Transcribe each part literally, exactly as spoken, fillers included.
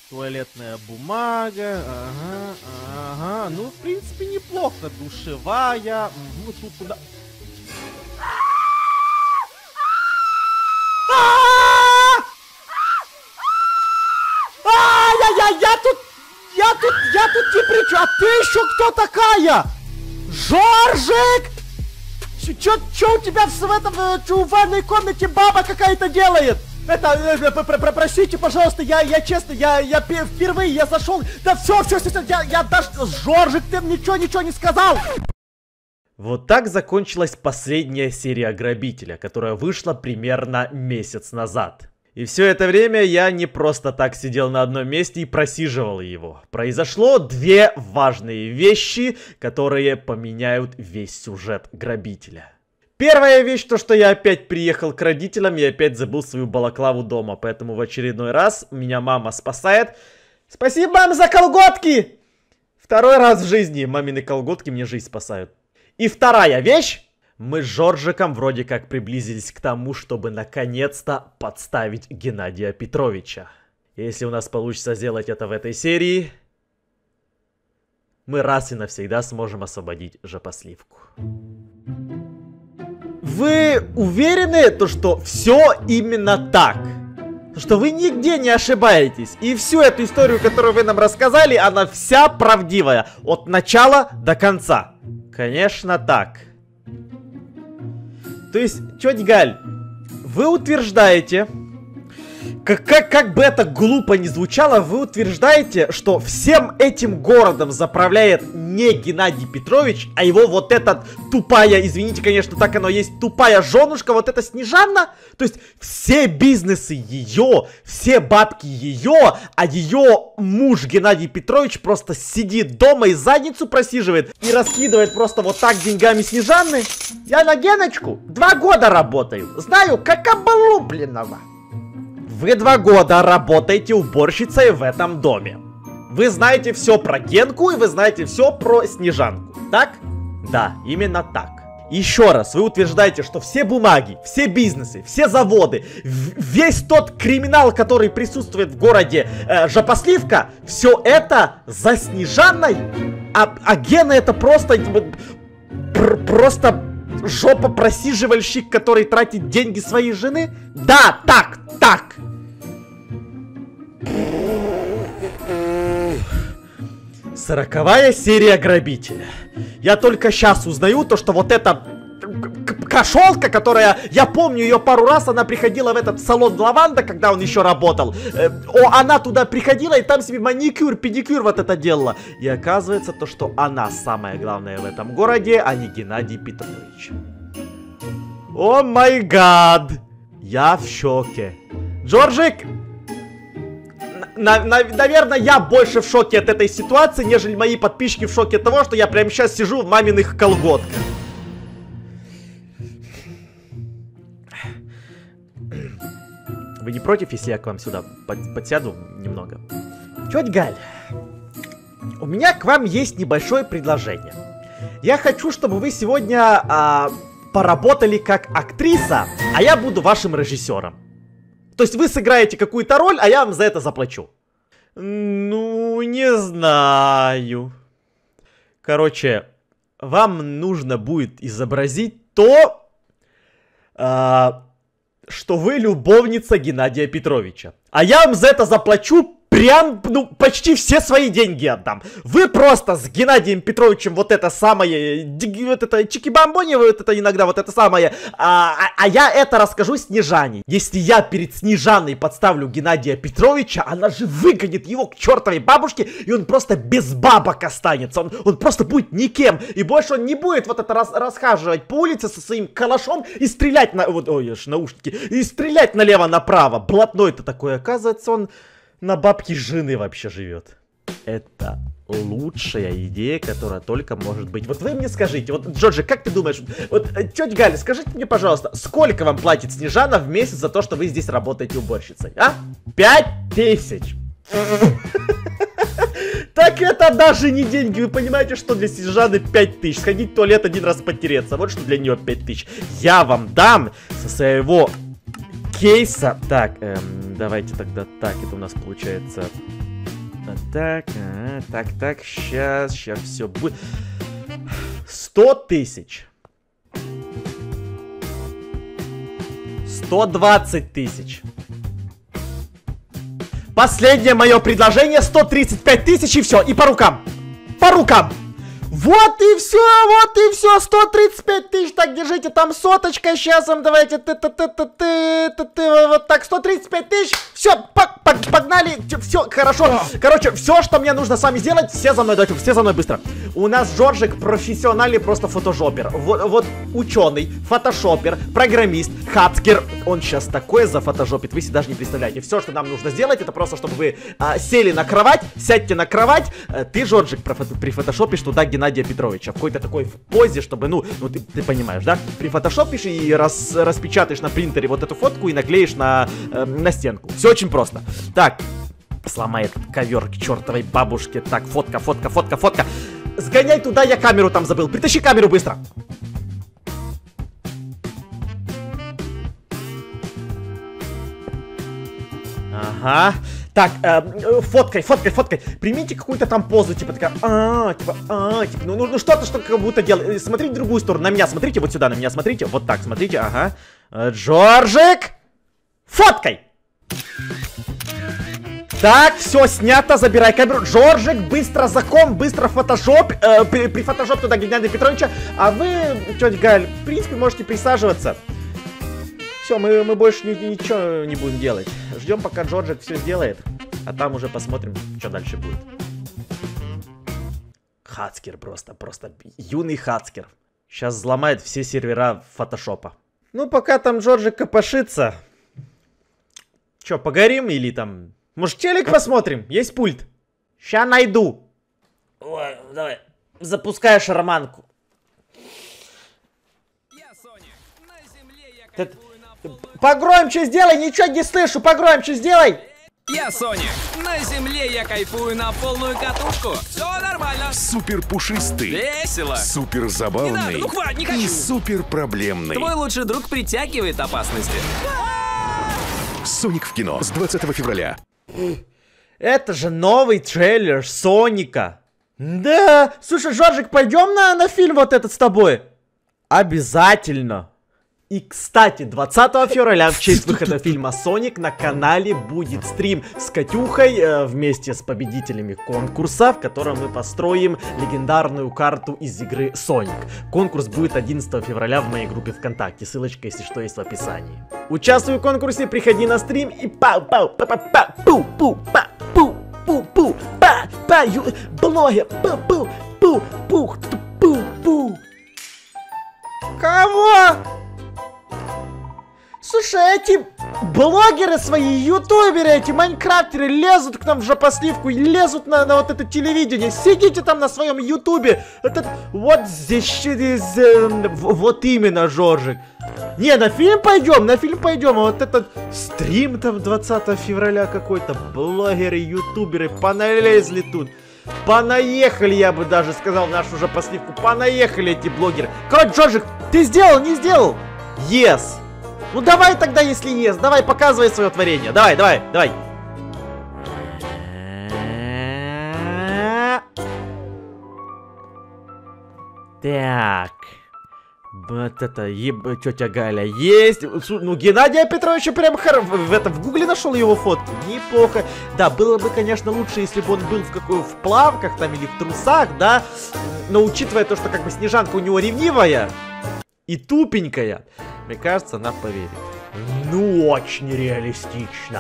Туалетная бумага. Ага, ага. Ну, в принципе, неплохо. Душевая. Угу, тут куда... Я, я тут, я тут, я тут не при чем. А ты еще кто такая? Жоржик! Чё, чё у тебя в, в этом, чё, в ванной комнате баба какая-то делает? Это, э, про, про, простите, пожалуйста, я, я честно, я, я впервые, я зашел. Да все, все, все, все, я, я даже, Жоржик, ты ничего, ничего не сказал. Вот так закончилась последняя серия Грабителя, которая вышла примерно месяц назад. И все это время я не просто так сидел на одном месте и просиживал его. Произошло две важные вещи, которые поменяют весь сюжет Грабителя. Первая вещь, то что я опять приехал к родителям и опять забыл свою балаклаву дома. Поэтому в очередной раз меня мама спасает. Спасибо, мам, за колготки! Второй раз в жизни мамины колготки мне жизнь спасают. И вторая вещь. Мы с Жоржиком вроде как приблизились к тому, чтобы наконец-то подставить Геннадия Петровича. Если у нас получится сделать это в этой серии, мы раз и навсегда сможем освободить Жопосливку. Вы уверены, то, что все именно так? Что вы нигде не ошибаетесь? И всю эту историю, которую вы нам рассказали, она вся правдивая. От начала до конца. Конечно так. То есть, тётя Галь, вы утверждаете, как, как, как бы это глупо ни звучало, вы утверждаете, что всем этим городом заправляет не Геннадий Петрович, а его вот эта тупая, извините, конечно, так оно есть, тупая женушка, вот эта Снежанна. То есть, все бизнесы ее, все бабки ее, а ее муж Геннадий Петрович просто сидит дома и задницу просиживает и раскидывает просто вот так деньгами Снежанны. Я на Геночку два года работаю, знаю, как облупленного. Вы два года работаете уборщицей в этом доме. Вы знаете все про Генку и вы знаете все про Снежанку, так? Да, именно так. Еще раз, вы утверждаете, что все бумаги, все бизнесы, все заводы, весь тот криминал, который присутствует в городе э, Жопосливка, все это за Снежанной? А, а Гена это просто... Пр просто жопа просиживальщик, который тратит деньги своей жены? Да, так, так. Сороковая серия Грабителя. Я только сейчас узнаю то, что вот эта кошелка, которая, я помню ее пару раз, она приходила в этот салон Лаванда, когда он еще работал. Э, о, она туда приходила и там себе маникюр, педикюр вот это делала. И оказывается то, что она самое главное в этом городе, а не Геннадий Петрович. О май гад! Я в шоке. Джорджик! На, на, наверное, я больше в шоке от этой ситуации, нежели мои подписчики в шоке от того, что я прямо сейчас сижу в маминых колготках. Вы не против, если я к вам сюда под, подсяду немного? Тётя Галь, у меня к вам есть небольшое предложение. Я хочу, чтобы вы сегодня а, поработали как актриса, а я буду вашим режиссером. То есть вы сыграете какую-то роль, а я вам за это заплачу. Ну, не знаю. Короче, вам нужно будет изобразить то, а, что вы любовница Геннадия Петровича. А я вам за это заплачу прям, ну, почти все свои деньги отдам. Вы просто с Геннадием Петровичем вот это самое, вот это чики-бамбони, вот это иногда вот это самое, а, а, а я это расскажу Снежане. Если я перед Снежаной подставлю Геннадия Петровича, она же выгонит его к чертовой бабушке, и он просто без бабок останется. Он, он просто будет никем. И больше он не будет вот это рас, расхаживать по улице со своим калашом и стрелять на... Вот, ой, аж наушники. И стрелять налево-направо. Блатной-то такой, оказывается, он... на бабке жены вообще живет. Это лучшая идея, которая только может быть. Вот вы мне скажите, вот, Джорджи, как ты думаешь, вот, тетя Галя, скажите мне, пожалуйста, сколько вам платит Снежана в месяц за то, что вы здесь работаете уборщицей, а? Пять тысяч. Так это даже не деньги, вы понимаете, что для Снежаны пять тысяч. Сходить в туалет один раз потереться, вот что для нее пять тысяч. Я вам дам со своего... кейса. Так, эм, давайте тогда так, это у нас получается Так, а, так, так, сейчас, сейчас все будет. Сто тысяч. Сто двадцать тысяч. Последнее мое предложение сто тридцать пять тысяч и все. И по рукам. По рукам. Вот и все, вот и все, сто тридцать пять тысяч, так, держите, там соточка, сейчас вам давайте, ты ты ты ты ты ты ты вот так, сто тридцать пять тысяч, все, погнали, все, хорошо, короче, все, что мне нужно с вами сделать, все за мной, давайте, все за мной быстро. У нас Джорджик профессиональный просто фотошопер, вот, вот ученый, фотошопер, программист, хакер, он сейчас такое зафотошопит, вы себе даже не представляете. Все, что нам нужно сделать, это просто, чтобы вы а, сели на кровать, сядьте на кровать, а, ты, Джорджик, прифотошопишь туда Геннадия Петровича в какой-то такой в позе, чтобы, ну, ну ты, ты понимаешь, да? Прифотошопишь и рас, распечатаешь на принтере вот эту фотку и наклеишь на, э, на стенку. Все очень просто. Так, сломай этот ковер к чертовой бабушке. Так, фотка, фотка, фотка, фотка. Сгоняй туда, я камеру там забыл. Притащи камеру быстро. Ага. Так, э, фоткай, фоткай, фоткай. Примите какую-то там позу, типа такая, а, типа, а, типа, ну, ну что-то, что как будто делать. Смотрите в другую сторону, на меня смотрите, вот сюда, на меня смотрите, вот так, смотрите, ага. Джорджик, фоткай. Так, все, снято, забирай камеру. Джорджик, быстро закон, быстро фотошоп, э, при, при фотошоп туда Геннадия Петровича. А вы, тетя Галь, в принципе, можете присаживаться. Все, мы, мы больше ни, ничего не будем делать. Ждем, пока Джорджик все сделает. А там уже посмотрим, что дальше будет. Хацкер просто, просто юный хацкер. Сейчас взломает все сервера фотошопа. Ну, пока там Джорджик копошится. Че, погорим или там... Может, телек посмотрим? Есть пульт? Ща найду. Ой, давай, запускай шарманку. Я Соник. На земле я кайфую на полную... Погромче сделай, ничего не слышу, погромче сделай. Я Соник. На земле я кайфую на полную катушку. Все нормально. Супер пушистый. Весело. Супер забавный. Не надо, ну хватит, не хочу. И супер проблемный. Твой лучший друг притягивает опасности. Соник в кино с двадцатого февраля. Это же новый трейлер Соника. Да, слушай, Жоржик, пойдем на, на фильм вот этот с тобой? Обязательно. И, кстати, двадцатого февраля в честь выхода фильма «Соник» на канале будет стрим с Катюхой э, вместе с победителями конкурса, в котором мы построим легендарную карту из игры «Соник». Конкурс будет одиннадцатого февраля в моей группе ВКонтакте, ссылочка, если что, есть в описании. Участвуй в конкурсе, приходи на стрим и пау-пау, па-па-па, пу-пу-па-пу-пу-пу, па-па, блогер, пу-пу-пу-пу-пу-пу. Кого? Слушай, эти блогеры свои, ютуберы, эти майнкрафтеры лезут к нам в жопосливку, лезут на, на вот это телевидение. Сидите там на своем ютубе. Это, вот здесь, здесь э, вот именно, Жоржик. Не, на фильм пойдем, на фильм пойдем. А вот этот стрим там двадцатого февраля какой-то. Блогеры, ютуберы поналезли тут. Понаехали, я бы даже сказал, нашу жопосливку. Понаехали эти блогеры. Короче, Жоржик, ты сделал, не сделал? Yes. Ну давай тогда, если есть, давай, показывай свое творение. Давай, давай, давай. Так. Вот это, еб... тетя Галя есть. Ну, Геннадия Петровича прям хор... в, это, в гугле нашел его фотку. Неплохо. Да, было бы, конечно, лучше, если бы он был в какой в плавках там или в трусах, да. Но учитывая то, что как бы Снежанка у него ревнивая и тупенькая, мне кажется, она поверит. Ну, очень реалистично.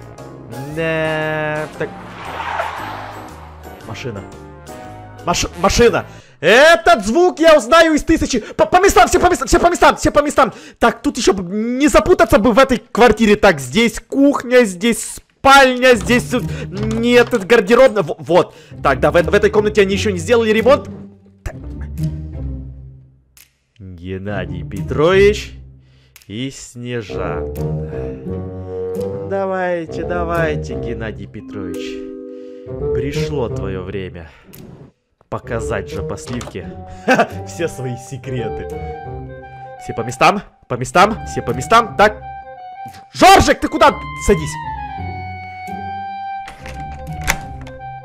Да, так. Машина. Маш... Машина. Этот звук я узнаю из тысячи. По, по местам, все по местам, все по местам, все по местам. Так, тут еще не запутаться бы в этой квартире. Так, здесь кухня, здесь спальня, здесь тут... Нет, это гардеробная. В вот. Так, да, в, в этой комнате они еще не сделали ремонт. Так. Геннадий Петрович и Снежанка. Давайте, давайте, Геннадий Петрович. Пришло твое время показать жопосливке все свои секреты. Все по местам, по местам, все по местам. Так, Жоржик, ты куда? Садись.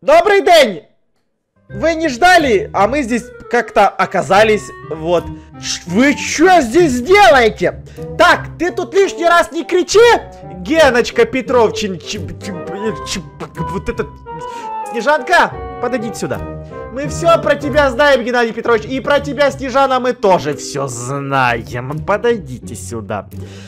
Добрый день! Вы не ждали, а мы здесь как-то оказались, вот. Вы что здесь делаете? Так, ты тут лишний раз не кричи! Геночка Петровчин, вот этот... Снежанка, подойдите сюда. Мы все про тебя знаем, Геннадий Петрович, и про тебя, Снежана, мы тоже все знаем. Подойдите сюда.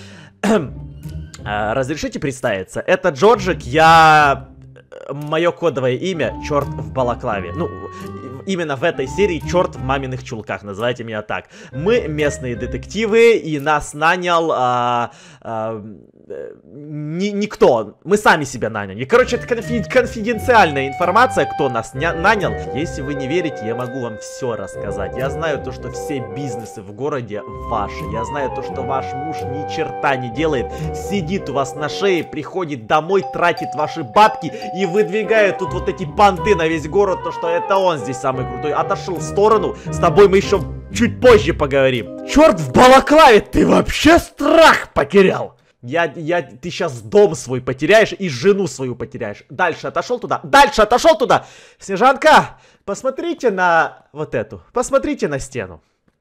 Разрешите представиться? Это Джорджик, я... Мое кодовое имя — черт в балаклаве. Ну, именно в этой серии черт в маминых чулках. Называйте меня так. Мы местные детективы, и нас нанял а, а, ни, никто. Мы сами себя наняли. Короче, это конфи конфиденциальная информация, кто нас нанял. Если вы не верите, я могу вам все рассказать. Я знаю то, что все бизнесы в городе ваши. Я знаю то, что ваш муж ни черта не делает. Сидит у вас на шее, приходит домой, тратит ваши бабки и выдвигает тут вот эти понты на весь город, то, что это он здесь самый крутой. Отошел в сторону, с тобой мы еще чуть позже поговорим. Черт в балаклаве, ты вообще страх потерял. Я, я, ты сейчас дом свой потеряешь и жену свою потеряешь. Дальше отошел туда, дальше отошел туда. Снежанка, посмотрите на вот эту, посмотрите на стену.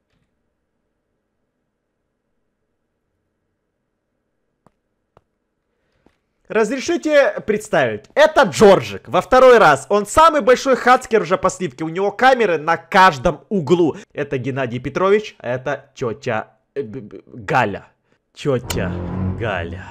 Разрешите представить, это Джорджик, во второй раз, он самый большой хацкер уже по сливке, у него камеры на каждом углу. Это Геннадий Петрович, а это тетя э, Галя. Тетя Галя.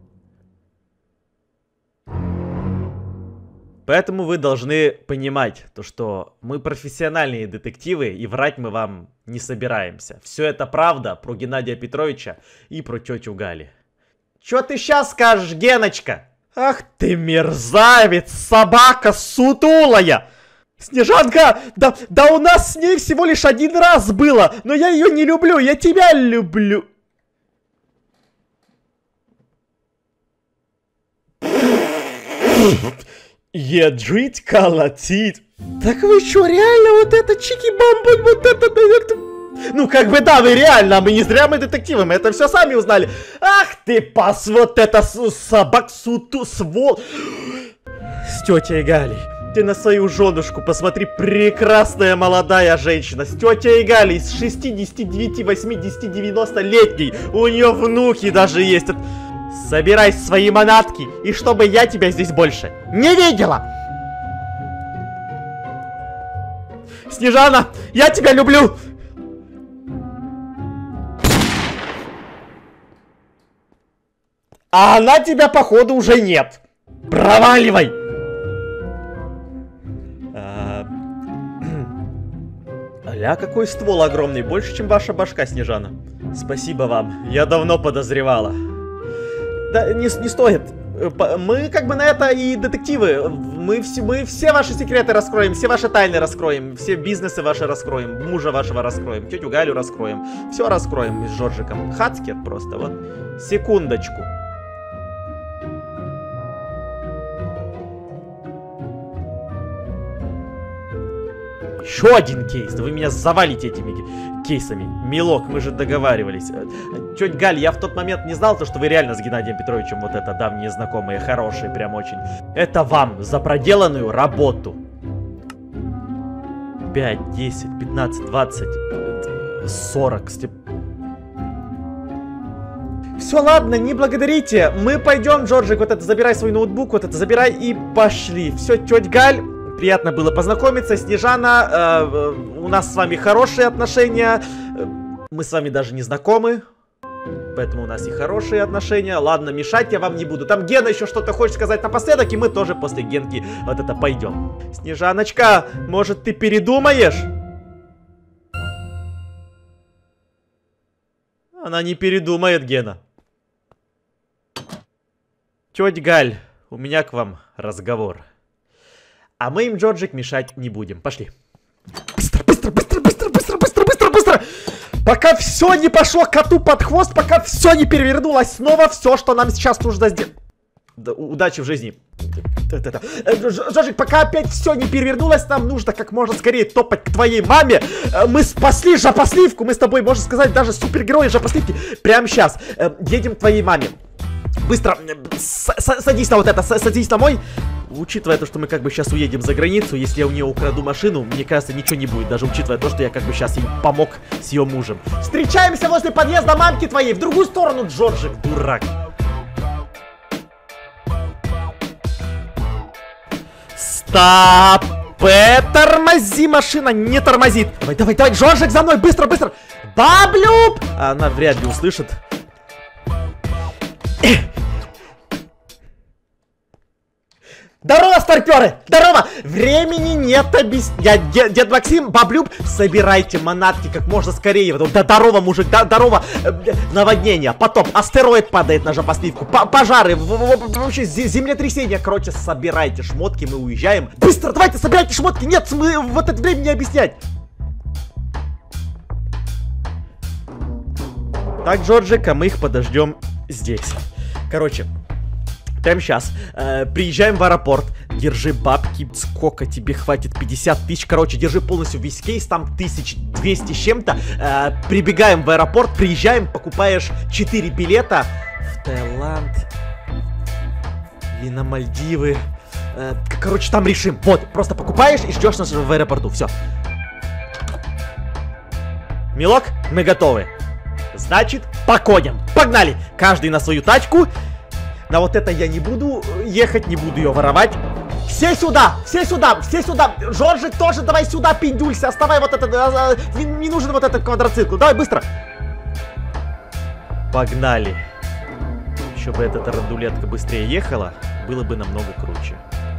Поэтому вы должны понимать, то, что мы профессиональные детективы, и врать мы вам не собираемся. Все это правда про Геннадия Петровича и про тетю Гали. Чё ты сейчас скажешь, Геночка? Ах ты мерзавец, собака сутулая! Снежанка, да, да у нас с ней всего лишь один раз было, но я ее не люблю, я тебя люблю. Ядрить, колотить. Так вы что, реально вот это чики-бамбуль, вот это, наверное... Ну, как бы да, вы реально, мы не зря мы детективы, мы это все сами узнали. Ах ты, пас, вот это собак, суту, свол... С тетей Галей, ты на свою женушку посмотри, прекрасная молодая женщина. С тетей Галей, с шестидесяти девяти, восьмидесяти, девяноста-летней, у нее внуки даже есть. Собирай свои манатки, и чтобы я тебя здесь больше не видела. Снежана, я тебя люблю. А она тебя, походу, уже нет. Проваливай! Аля, какой ствол огромный. Больше, чем ваша башка, Снежана. Спасибо вам. Я давно подозревала. Да, не, не стоит. Мы как бы на это и детективы. Мы все, мы все ваши секреты раскроем, все ваши тайны раскроем, все бизнесы ваши раскроем, мужа вашего раскроем, тетю Галю раскроем. Все раскроем с Джорджиком. Хацкер просто, вот. Секундочку. Еще один кейс. Да вы меня завалите этими кейсами. Милок, мы же договаривались. Тетя Галь, я в тот момент не знал, то, что вы реально с Геннадием Петровичем вот это давние знакомые, хорошие, прям очень. Это вам за проделанную работу. пять, десять, пятнадцать, двадцать, сорок. Все, ладно, не благодарите. Мы пойдем, Джорджик, вот это забирай свой ноутбук, вот это забирай и пошли. Все, тетя Галь. Приятно было познакомиться, Снежана, э, у нас с вами хорошие отношения, мы с вами даже не знакомы, поэтому у нас и хорошие отношения. Ладно, мешать я вам не буду. Там Гена еще что-то хочет сказать напоследок, и мы тоже после Генки вот это пойдем. Снежаночка, может ты передумаешь? Она не передумает, Гена. Тетя Галь, у меня к вам разговор. А мы им, Джорджик, мешать не будем. Пошли. Быстро, быстро, быстро, быстро, быстро, быстро, быстро, быстро. Пока все не пошло коту под хвост, пока все не перевернулось снова, все, что нам сейчас нужно сделать. Да, удачи в жизни. Джорджик, пока опять все не перевернулось, нам нужно как можно скорее топать к твоей маме. Мы спасли жопосливку, мы с тобой, можно сказать, даже супергерои жопосливки. Прямо сейчас едем к твоей маме. Быстро с -с садись на вот это, с садись на мой. Учитывая то, что мы как бы сейчас уедем за границу, если я у нее украду машину, мне кажется, ничего не будет. Даже учитывая то, что я как бы сейчас ей помог с ее мужем. Встречаемся возле подъезда мамки твоей. В другую сторону, Джорджик, дурак. Стоп! Тормози, машина не тормозит. Давай, давай, давай, Джорджик, за мной, быстро, быстро. Баблюб! Она вряд ли услышит. Здорово, старперы! Здорово! Времени нет объяснять. Дед, дед Максим, Баблюб, собирайте манатки как можно скорее. Да, здорово, мужик, да, здорово. Наводнение, потоп, астероид падает на жопосливку, пожары, вообще землетрясение. Короче, собирайте шмотки, мы уезжаем. Быстро, давайте, собирайте шмотки. Нет, мы в это время не объяснять. Так, Джорджик, а мы их подождем здесь. Короче, прямо сейчас э, приезжаем в аэропорт. Держи бабки. Сколько тебе хватит? пятьдесят тысяч. Короче, держи полностью весь кейс. Там тысяча двести с чем-то. Э, прибегаем в аэропорт. Приезжаем. Покупаешь четыре билета в Таиланд или на Мальдивы. Э, короче, там решим. Вот, просто покупаешь и ждешь нас в аэропорту. Все. Милок, мы готовы. Значит, по коням. Погнали. Каждый на свою тачку. На вот это я не буду ехать, не буду ее воровать. Все сюда, все сюда, все сюда. Жоржик тоже давай сюда, пиндюлься. Оставай вот это, э, э, не, не нужен вот этот квадроцикл. Давай быстро. Погнали. Еще бы эта рандулетка быстрее ехала, было бы намного круче.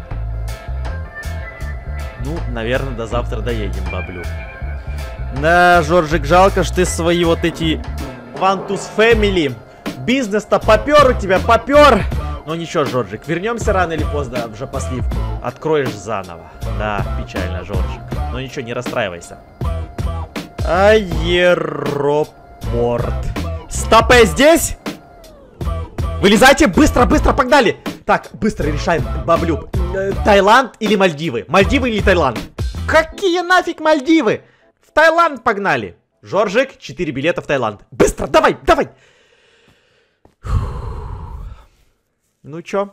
Ну, наверное, до завтра доедем, баблю. Да, Жоржик, жалко, что ты свои вот эти Вантус Family. Бизнес-то попер у тебя, попер. Но ничего, Жоржик, вернемся рано или поздно в жопосливку. Откроешь заново. Да, печально, Жоржик. Но ничего, не расстраивайся. Аэропорт. Стопэ здесь? Вылезайте, быстро, быстро, погнали. Так, быстро решаем, баблюб. Э, Таиланд или Мальдивы? Мальдивы или Таиланд? Какие нафиг Мальдивы? В Таиланд погнали. Жоржик, четыре билета в Таиланд. Быстро, давай, давай. Ну чё?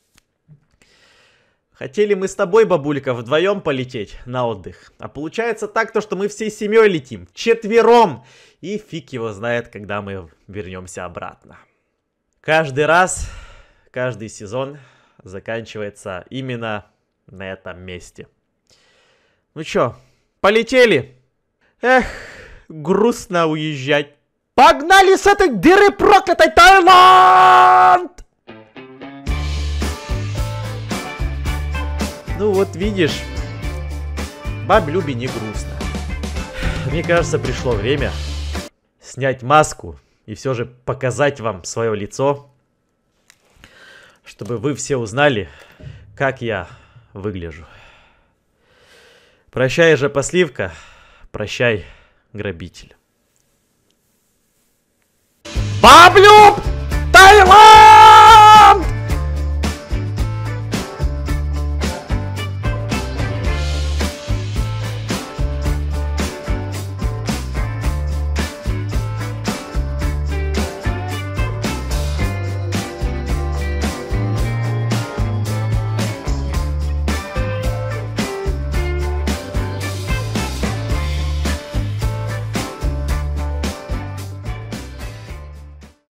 Хотели мы с тобой, бабулька, вдвоем полететь на отдых. А получается так, то, что мы всей семьей летим. Четвером. И фиг его знает, когда мы вернемся обратно. Каждый раз, каждый сезон заканчивается именно на этом месте. Ну чё, полетели? Эх, грустно уезжать. Погнали с этой дыры проклятой, Таиланд! Ну вот видишь, баблюбе не грустно. Мне кажется, пришло время снять маску и все же показать вам свое лицо, чтобы вы все узнали, как я выгляжу. Прощай, жопосливка, прощай, грабитель. Баблюб! Таиланд!